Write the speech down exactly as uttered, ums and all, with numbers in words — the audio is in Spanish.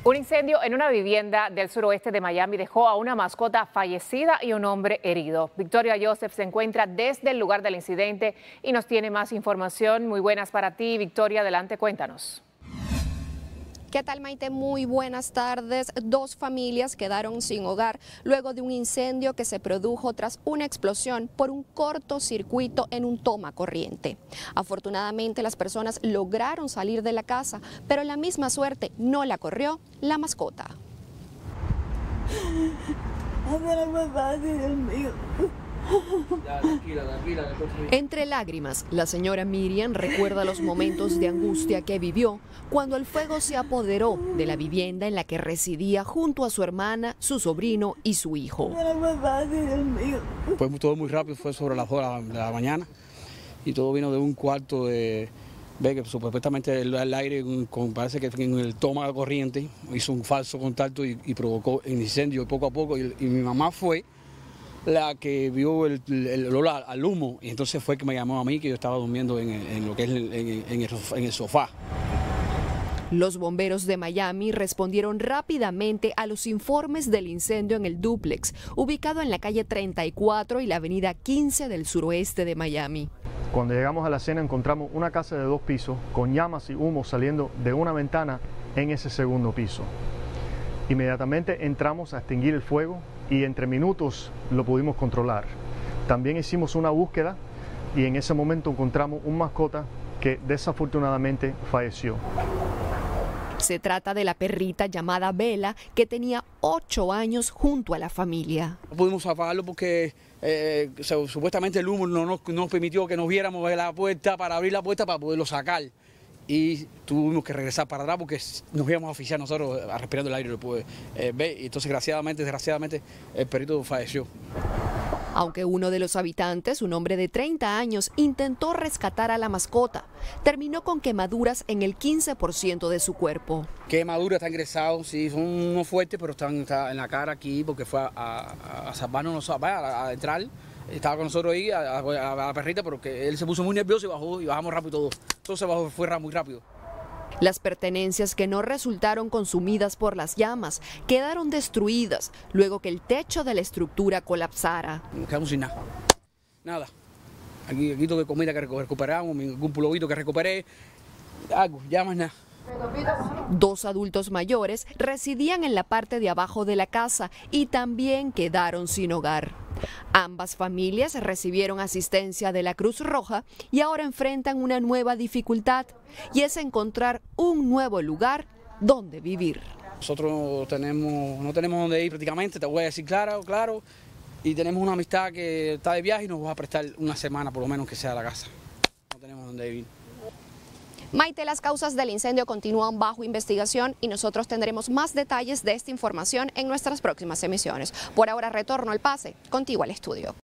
Un incendio en una vivienda del suroeste de Miami dejó a una mascota fallecida y un hombre herido. Victoria Joseph se encuentra desde el lugar del incidente y nos tiene más información. Muy buenas para ti, Victoria. Adelante, cuéntanos. ¿Qué tal, Maite? Muy buenas tardes. Dos familias quedaron sin hogar luego de un incendio que se produjo tras una explosión por un cortocircuito en un toma corriente. Afortunadamente, las personas lograron salir de la casa, pero la misma suerte no la corrió la mascota. Entre lágrimas, la señora Miriam recuerda los momentos de angustia que vivió cuando el fuego se apoderó de la vivienda en la que residía junto a su hermana, su sobrino y su hijo. Fue todo muy rápido, fue sobre las dos de la mañana y todo vino de un cuarto de... Ve que supuestamente el, el aire, con, parece que en el toma de corriente, hizo un falso contacto y, y provocó el incendio poco a poco y, y mi mamá fue la que vio el, el olor al humo y entonces fue que me llamó a mí, que yo estaba durmiendo en, en lo que es el, en, en, el, en el sofá. Los bomberos de Miami respondieron rápidamente a los informes del incendio en el dúplex, ubicado en la calle treinta y cuatro y la avenida quince del suroeste de Miami. Cuando llegamos a la escena encontramos una casa de dos pisos con llamas y humo saliendo de una ventana en ese segundo piso. Inmediatamente entramos a extinguir el fuego y entre minutos lo pudimos controlar. También hicimos una búsqueda y en ese momento encontramos un mascota que desafortunadamente falleció. Se trata de la perrita llamada Bella, que tenía ocho años junto a la familia. No pudimos apagarlo porque eh, supuestamente el humo no nos, nos permitió que nos viéramos de la puerta para abrir la puerta para poderlo sacar. Y tuvimos que regresar para atrás porque nos íbamos a asfixiar nosotros respirando el aire. Después, eh, ve, y entonces, desgraciadamente, desgraciadamente, el perrito falleció. Aunque uno de los habitantes, un hombre de treinta años, intentó rescatar a la mascota, terminó con quemaduras en el quince por ciento de su cuerpo. Quemaduras, está ingresado, sí, son unos fuertes, pero están está en la cara aquí porque fue a, a, a salvarnos, a, a, a entrar. Estaba con nosotros ahí, a, a, a la perrita, pero que él se puso muy nervioso y bajó, y bajamos rápido todo. Todo se bajó, fue muy rápido. Las pertenencias que no resultaron consumidas por las llamas quedaron destruidas luego que el techo de la estructura colapsara. Nos quedamos sin nada. Nada. Aquí, aquí de comida que recuperamos, algún pulovito que recuperé, algo, ya más nada. Dos adultos mayores residían en la parte de abajo de la casa y también quedaron sin hogar. Ambas familias recibieron asistencia de la Cruz Roja y ahora enfrentan una nueva dificultad, y es encontrar un nuevo lugar donde vivir. Nosotros tenemos, no tenemos dónde ir prácticamente, te voy a decir claro, claro, y tenemos una amistad que está de viaje y nos va a prestar una semana por lo menos que sea la casa. No tenemos dónde vivir. Maite, las causas del incendio continúan bajo investigación y nosotros tendremos más detalles de esta información en nuestras próximas emisiones. Por ahora retorno al pase, contigo al estudio.